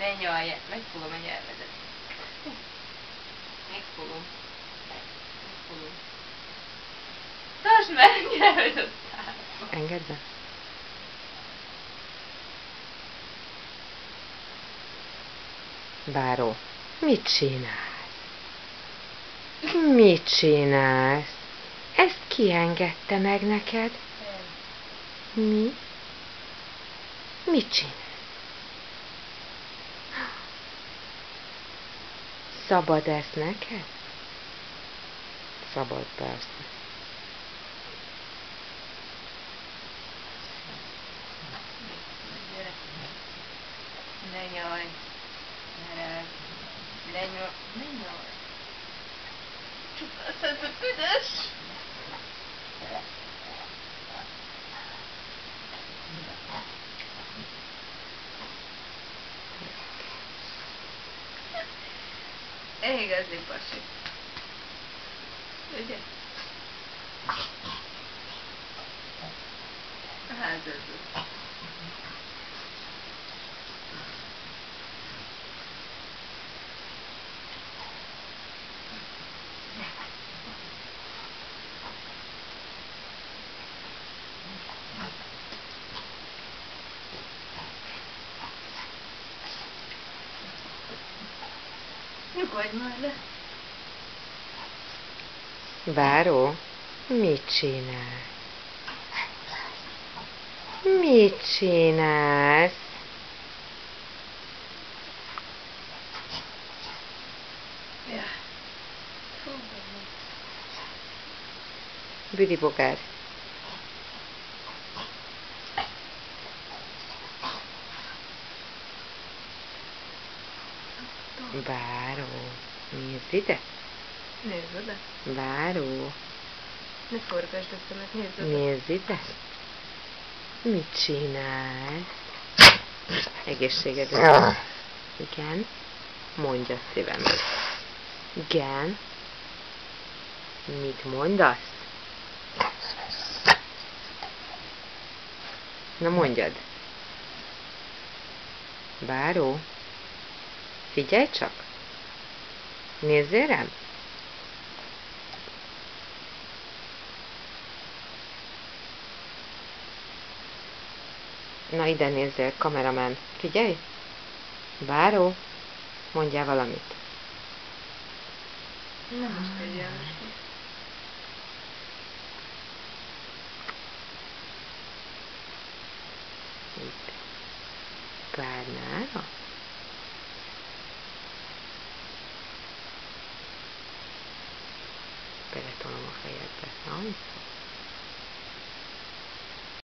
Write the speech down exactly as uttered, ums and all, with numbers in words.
Ne nyalj, megfogom a nyelvedet. Megfogom. Megfogom. Tartsd meg a nyelvedet! Engedd be. Báró, mit csinálsz? Mit csinálsz? Ezt ki engedte meg neked? Mi? Mit csinálsz? Szabad ez neked? Szabad, persze. Ne nyalj. Ne rágj. Ne nyalj. Ne nyalj. Csak azt hiszed, hogy büdös. Igazi pasi. Ugye? Hát ez az. Nyugodj már le. Báró, mit csinálsz? Mit csinálsz? Ja. Büdibogár. Báró, nézd ide. Nézd oda. Báró, Ne forgasd a szemet, nézd oda. nézd ide. Mit csinálsz? Egészségedre. Igen. Mondja szívem. Igen. Mit mondasz? Na mondjad. Báró, figyelj csak. Nézzél rám. Na ide nézzél, kameraman. Figyelj. Báró, mondjál valamit. Na most egy János. Itt. Párnára. Beletolom a fejedbe. Na,